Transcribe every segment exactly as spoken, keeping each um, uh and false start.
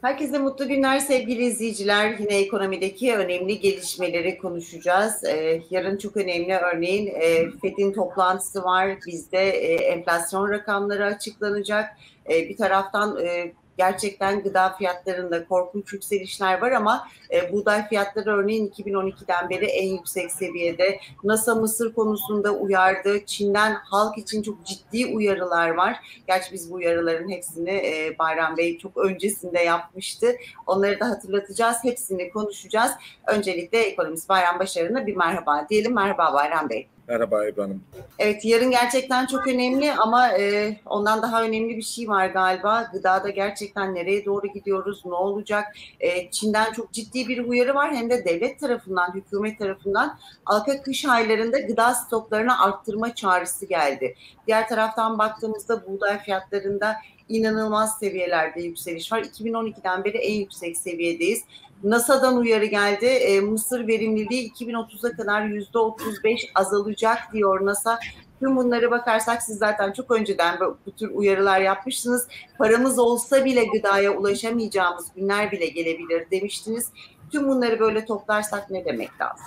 Herkese mutlu günler sevgili izleyiciler. Yine ekonomideki önemli gelişmeleri konuşacağız. Ee, yarın çok önemli örneğin e, FED'in toplantısı var. Bizde e, enflasyon rakamları açıklanacak. E, bir taraftan e, gerçekten gıda fiyatlarında korkunç yükselişler var ama e, buğday fiyatları örneğin iki bin on ikiden beri en yüksek seviyede. NASA mısır konusunda uyardı. Çin'den halk için çok ciddi uyarılar var. Gerçi biz bu uyarıların hepsini e, Bayram Bey çok öncesinde yapmıştı. Onları da hatırlatacağız. Hepsini konuşacağız. Öncelikle ekonomist Bayram Başaran'a bir merhaba diyelim. Merhaba Bayram Bey. Merhaba Ebru Hanım. Evet, yarın gerçekten çok önemli ama e, ondan daha önemli bir şey var galiba. Gıdada gerçekten nereye doğru gidiyoruz, ne olacak? E, Çin'den çok ciddi bir uyarı var. Hem de devlet tarafından, hükümet tarafından halka kış aylarında gıda stoklarını arttırma çağrısı geldi. Diğer taraftan baktığımızda buğday fiyatlarında inanılmaz seviyelerde yükseliş var. iki bin on ikiden beri en yüksek seviyedeyiz. NASA'dan uyarı geldi. E, Mısır verimliliği iki bin otuza kadar yüzde otuz beş azalacak diyor NASA. Tüm bunlara bakarsak siz zaten çok önceden bu tür uyarılar yapmıştınız. Paramız olsa bile gıdaya ulaşamayacağımız günler bile gelebilir demiştiniz. Tüm bunları böyle toplarsak ne demek lazım?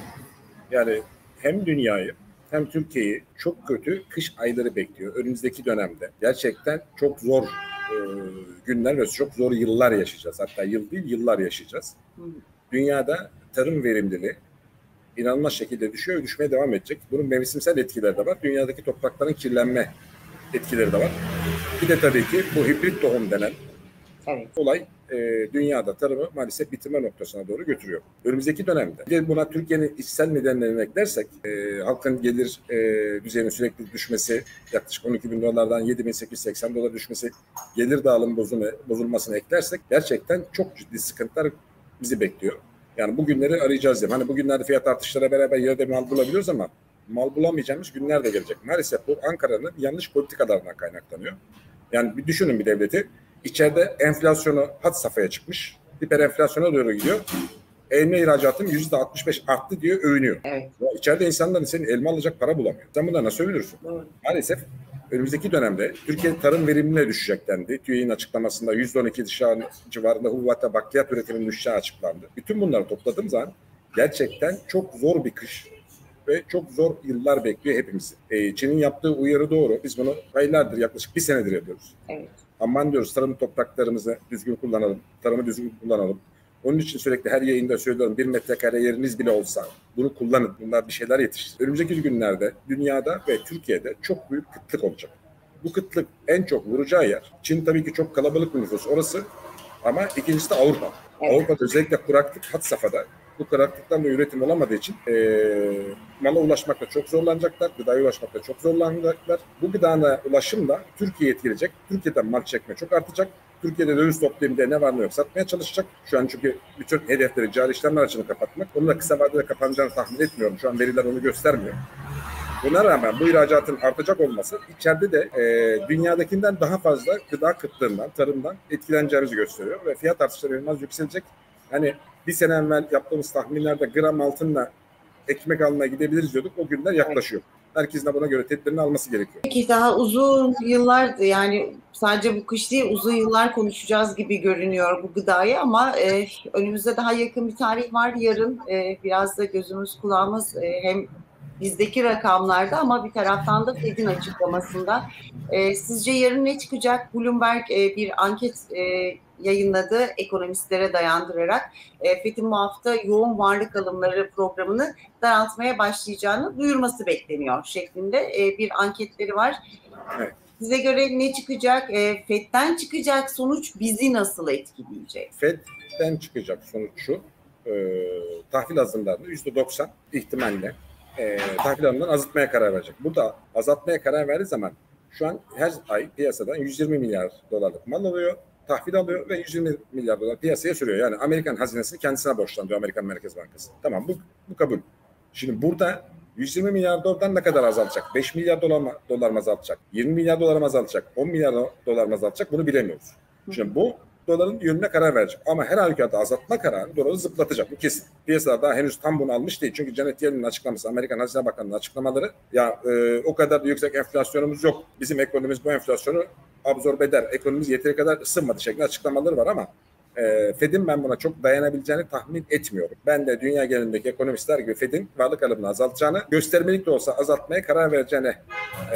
Yani hem dünyayı hem Türkiye'yi çok kötü kış ayları bekliyor. Önümüzdeki dönemde gerçekten çok zor e, günler ve çok zor yıllar yaşayacağız. Hatta yıl değil yıllar yaşayacağız. Hı. Dünyada tarım verimliliği inanılmaz şekilde düşüyor ve düşmeye devam edecek. Bunun mevsimsel etkileri de var. Dünyadaki toprakların kirlenme etkileri de var. Bir de tabii ki bu hibrit tohum denen evet. olay e, dünyada tarımı maalesef bitirme noktasına doğru götürüyor. Önümüzdeki dönemde bir de buna Türkiye'nin içsel nedenlerini eklersek e, halkın gelir e, düzeyinin sürekli düşmesi, yaklaşık on iki bin dolardan yedi bin sekiz yüz seksen dolar düşmesi, gelir dağılımı bozulma, bozulmasını eklersek gerçekten çok ciddi sıkıntılar bizi bekliyor. Yani bu günleri arayacağız diyeyim. Hani bugünlerde fiyat artışlara beraber yerde mal bulabiliyoruz ama mal bulamayacağımız günler de gelecek. Maalesef bu Ankara'nın yanlış politikalarından kaynaklanıyor. Yani bir düşünün bir devleti. İçeride enflasyonu had safhaya çıkmış. Hiper enflasyona doğru gidiyor. Elma ihracatın yüzde altmış beş arttı diyor, övünüyor. Evet. İçeride insanların senin elma alacak para bulamıyor. Sen bundan nasıl övünürsün? Doğru. Maalesef önümüzdeki dönemde Türkiye tarım verimine düşecek dendi. TÜİK'in açıklamasında yüzde on iki civarında hububat bakliyat üretiminin düşeceği açıklandı. Bütün bunları topladığım zaman gerçekten çok zor bir kış ve çok zor yıllar bekliyor hepimizi. Ee, Çin'in yaptığı uyarı doğru. Biz bunu aylardır, yaklaşık bir senedir yapıyoruz. Evet. Aman diyoruz tarım topraklarımızı düzgün kullanalım, tarımı düzgün kullanalım. Onun için sürekli her yayında söylüyorum, bir metrekare yeriniz bile olsa bunu kullanın, bunlar bir şeyler yetiştirir. Önümüzdeki günlerde dünyada ve Türkiye'de çok büyük kıtlık olacak. Bu kıtlık en çok vuracağı yer, Çin tabii ki çok kalabalık bir nüfus orası ama ikincisi de Avrupa. Evet. Avrupa'da özellikle kuraklık had safhada. Bu kuraklıktan da üretim olamadığı için e, mala ulaşmakta çok zorlanacaklar, gıdaya ulaşmakta çok zorlanacaklar. Bu gıdana ulaşım da Türkiye'ye etkileyecek. Türkiye'den mal çekme çok artacak. Türkiye'de döviz toplayımında ne var ne yok satmaya çalışacak. Şu an çünkü bütün hedefleri cari işlemler açığını kapatmak. Onu da kısa vadede kapanacağını tahmin etmiyorum. Şu an veriler onu göstermiyor. Buna rağmen bu ihracatın artacak olması içeride de e, dünyadakinden daha fazla gıda kıtlığından, tarımdan etkileneceğimizi gösteriyor. Ve fiyat artışları inanılmaz yükselecek. Hani bir sene evvel yaptığımız tahminlerde gram altınla ekmek almaya gidebiliriz diyorduk. O günler yaklaşıyor. Herkesin de buna göre tedbirini alması gerekiyor. Peki daha uzun yıllar, yani sadece bu kış değil uzun yıllar konuşacağız gibi görünüyor bu gıdayı ama e, önümüzde daha yakın bir tarih var. Yarın e, biraz da gözümüz kulağımız e, hem bizdeki rakamlarda ama bir taraftan da FED'in açıklamasında. E, sizce yarın ne çıkacak? Bloomberg e, bir anket e, yayınladı ekonomistlere dayandırarak. E, FED'in bu hafta yoğun varlık alımları programını daraltmaya başlayacağını duyurması bekleniyor şeklinde e, bir anketleri var. Evet. Size göre ne çıkacak? E, FED'den çıkacak sonuç bizi nasıl etkileyecek? FED'den çıkacak sonuç şu. E, tahvil azımlarında yüzde doksan ihtimalle e, tahvil alımlarını azaltmaya karar verecek. Burada azaltmaya karar verdiği zaman şu an her ay piyasadan yüz yirmi milyar dolarlık mal alıyor, tahvil alıyor ve yüz yirmi milyar dolar piyasaya sürüyor. Yani Amerikan hazinesini kendisine borçlandırıyor Amerikan Merkez Bankası. Tamam, bu, bu kabul. Şimdi burada yüz yirmi milyar dolardan ne kadar azaltacak? beş milyar dolar mı, dolar mı azaltacak? yirmi milyar dolar mı azaltacak? on milyar dolar mı azaltacak? Bunu bilemiyoruz. Şimdi bu doların yönüne karar verecek. Ama her halükarda azaltma kararı doları zıplatacak. Bu kesin. Piyasalar daha henüz tam bunu almış değil. Çünkü Janet Yellen'in açıklaması, Amerikan Hazine Bakanı'nın açıklamaları, ya e, o kadar da yüksek enflasyonumuz yok. Bizim ekonomimiz bu enflasyonu absorbe eder. Ekonomimiz yeteri kadar ısınmadı şeklinde açıklamaları var ama E, Fed'in ben buna çok dayanabileceğini tahmin etmiyorum. Ben de dünya genelindeki ekonomistler gibi Fed'in varlık kalıbını azaltacağını, göstermelik de olsa azaltmaya karar vereceğine, e,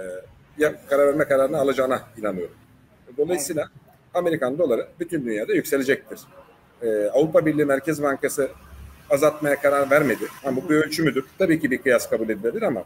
ya karar verme kararını alacağına inanıyorum. Dolayısıyla Amerikan doları bütün dünyada yükselecektir. E, Avrupa Birliği Merkez Bankası azaltmaya karar vermedi. Ama bu bir ölçü müdür? Tabii ki bir kıyas kabul edilebilir ama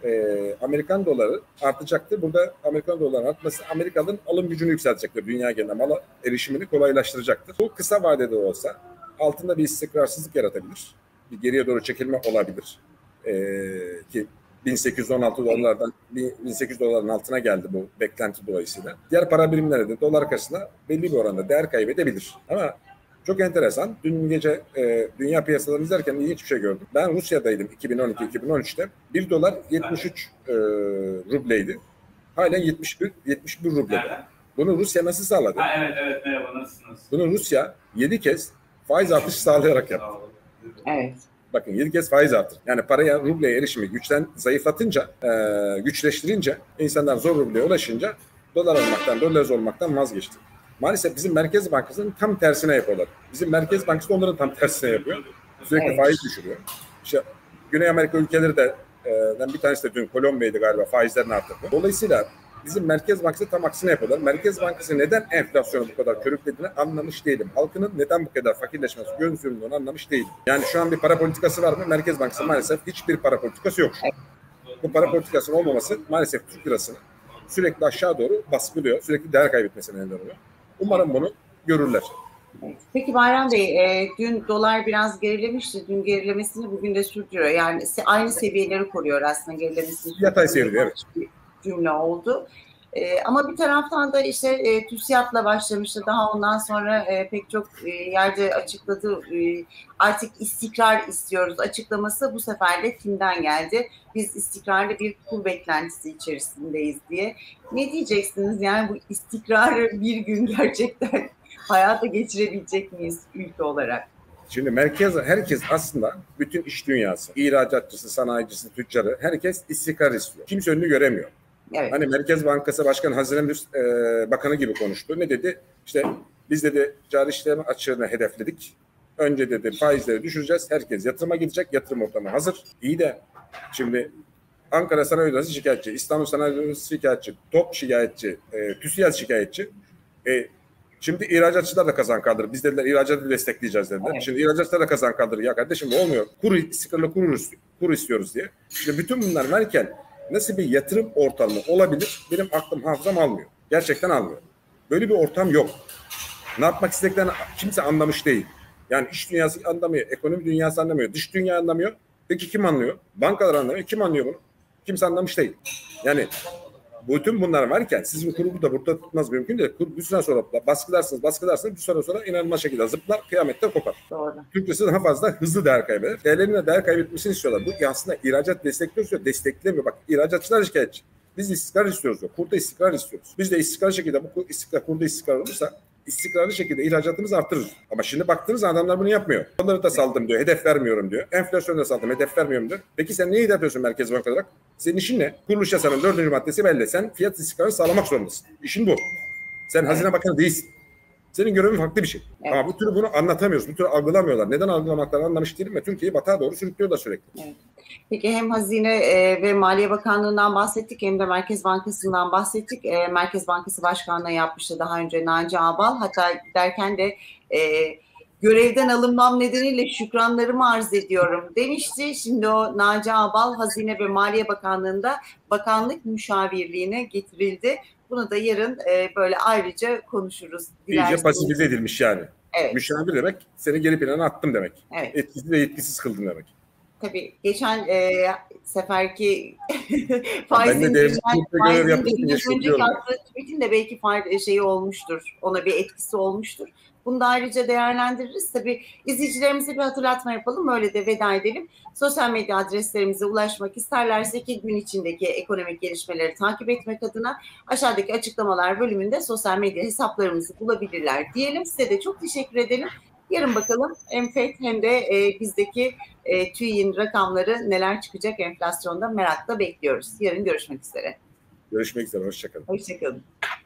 e, Amerikan doları artacaktır. Burada Amerikan doları artması Amerika'nın alım gücünü yükseltecektir. Dünya genelinde mala erişimini kolaylaştıracaktır. Bu kısa vadede olsa altında bir istikrarsızlık yaratabilir. Bir geriye doğru çekilme olabilir. E, ki bin sekiz yüz on altı dolarlardan bin sekiz yüz doların altına geldi bu beklenti dolayısıyla. Diğer para birimleri de dolar karşısında belli bir oranda değer kaybedebilir. Ama çok enteresan. Dün gece e, dünya piyasalarını izlerken ilginç bir şey gördüm. Ben Rusya'daydım iki bin on iki iki bin on üçte. bir dolar yetmiş üç e, rubleydi. Halen yetmiş bir, yetmiş bir ruble. Bunu Rusya nasıl sağladı? Ha, evet evet merhaba nasılsınız? Bunu Rusya yedi kez faiz artışı sağlayarak yaptı. Evet. Bakın yedi kez faiz artır. Yani paraya, rubleye erişimi güçten zayıflatınca, e, güçleştirince, insanlar zor rubleye ulaşınca dolar olmaktan, dolar olmaktan vazgeçti. Maalesef bizim Merkez Bankası'nın tam tersine yapıyorlar. Bizim Merkez Bankası onların tam tersine yapıyor. Sürekli evet. faiz düşürüyor. İşte Güney Amerika ülkeleri de e, bir tanesi de dün Kolombiya'ydı galiba faizlerini arttırdı. Dolayısıyla bizim Merkez Bankası tam aksine yapıyorlar. Merkez Bankası neden enflasyonu bu kadar körüklediğini anlamış değilim. Halkının neden bu kadar fakirleşmesi, gözümlüğünü anlamış değilim. Yani şu an bir para politikası var mı? Merkez Bankası maalesef hiçbir para politikası yok. Bu para politikasının olmaması maalesef Türk lirasını sürekli aşağı doğru baskılıyor. Sürekli değer kaybetmesine neden oluyor. Umarım bunu görürler. Peki Bayram Bey, e, dün dolar biraz gerilemişti. Dün gerilemesini bugün de sürdürüyor. Yani aynı seviyeleri koruyor aslında gerilemesini. Yatay seyrediyor, evet. Cümle oldu. E, ama bir taraftan da işte e, TÜSİAD'la başlamıştı. Daha ondan sonra e, pek çok e, yerde açıkladı. E, artık istikrar istiyoruz açıklaması bu sefer de F İ M'den geldi. Biz istikrarlı bir kur beklentisi içerisindeyiz diye. Ne diyeceksiniz? Yani bu istikrarı bir gün gerçekten hayata geçirebilecek miyiz ülke olarak? Şimdi merkez, herkes aslında bütün iş dünyası, ihracatçısı, sanayicisi, tüccarı, herkes istikrar istiyor. Kimse önünü göremiyor. Evet. Hani Merkez Bankası Başkanı Hazine Müdür, e, Bakanı gibi konuştu. Ne dedi? İşte biz dedi cari işlem açığını hedefledik. Önce dedi faizleri düşüreceğiz. Herkes yatırıma gidecek. Yatırım ortamı hazır. İyi de şimdi Ankara Sanayi Odası şikayetçi, İstanbul Sanayi Odası şikayetçi, TOP şikayetçi, e, TÜSİAD şikayetçi. E, Şimdi ihracatçılar da kazan kaldırır. Biz dediler ihracatı destekleyeceğiz dediler. Evet. Şimdi ihracatçılar da kazan kaldırır. Ya kardeşim bu olmuyor. Kur, istikrarlı kur, kur istiyoruz diye. Şimdi bütün bunlar varken nasıl bir yatırım ortamı olabilir? Benim aklım hafızam almıyor. Gerçekten almıyor. Böyle bir ortam yok. Ne yapmak istediklerini kimse anlamış değil. Yani iş dünyası anlamıyor. Ekonomi dünyası anlamıyor. Dış dünya anlamıyor. Peki kim anlıyor? Bankalar anlamıyor. Kim anlıyor bunu? Kimse anlamış değil. Yani bütün bunlar varken sizin kuru da burada tutmaz mümkün değil. Kur bir süre sonra baskılarsınız, baskılarsınız bir süre sonra inanılmaz şekilde zıplar, kıyamette kopar. Doğru. Türk lirası daha fazla hızlı değer kaybeder. Değerlerine değer kaybetmesini istiyorlar. Bu aslında ihracat destekliyor, desteklemiyor. Bak ihracatçılar şikayetçi. Biz istikrar istiyoruz diyor. Kurda istikrar istiyoruz. Biz de istikrar şekilde bu istikrar, kurda istikrar olursa istikrarlı şekilde ihracatımızı artırırız. Ama şimdi baktığınız adamlar bunu yapmıyor. Doları da saldım diyor, hedef vermiyorum diyor. Enflasyonu da saldım, hedef vermiyorum diyor. Peki sen neyi yapıyorsun Merkez Banka olarak? Senin işin ne? Kuruluş yasanın dördüncü maddesi belli. Sen fiyat istikrarını sağlamak zorundasın. İşin bu. Sen Hazine Bakanı değilsin. Senin görevin farklı bir şey. Evet. Ama bu türlü bunu anlatamıyoruz. Bu türlü algılamıyorlar. Neden algılamaklarını anlamış değilim ve Türkiye'yi batağa doğru sürüklüyorlar sürekli. Evet. Peki hem Hazine e, ve Maliye Bakanlığı'ndan bahsettik hem de Merkez Bankası'ndan bahsettik. E, Merkez Bankası Başkanlığı yapmıştı daha önce Naci Ağbal. Hatta derken de e, görevden alınmam nedeniyle şükranlarımı arz ediyorum demişti. Şimdi o Naci Ağbal Hazine ve Maliye Bakanlığı'nda bakanlık müşavirliğine getirildi. Bunu da yarın e, böyle ayrıca konuşuruz. İyice pasifize edilmiş yani. Evet. Müşavir demek seni geri plana attım demek. Evet. Etkisiz ve yetkisiz kıldın demek. Tabii geçen e, seferki faizin de önceki attığı tweetin de belki fayda, şeyi olmuştur. Ona bir etkisi olmuştur. Bunu da ayrıca değerlendiririz. Tabii izleyicilerimize bir hatırlatma yapalım. Öyle de veda edelim. Sosyal medya adreslerimize ulaşmak isterlerse iki gün içindeki ekonomik gelişmeleri takip etmek adına aşağıdaki açıklamalar bölümünde sosyal medya hesaplarımızı bulabilirler diyelim. Size de çok teşekkür edelim. Yarın bakalım hem F E D hem de e, bizdeki e, TÜİK'in rakamları neler çıkacak enflasyonda merakla bekliyoruz. Yarın görüşmek üzere. Görüşmek üzere. Hoşçakalın. Hoşçakalın.